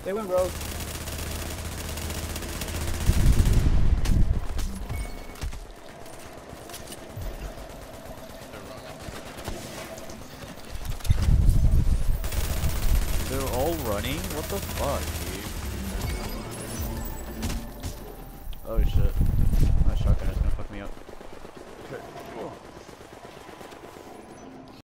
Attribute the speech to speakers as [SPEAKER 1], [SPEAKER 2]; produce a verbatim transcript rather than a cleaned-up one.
[SPEAKER 1] They went rogue.
[SPEAKER 2] They're all running? What the fuck, dude? Oh shit. My shotgun is gonna fuck me up.
[SPEAKER 3] Okay, cool.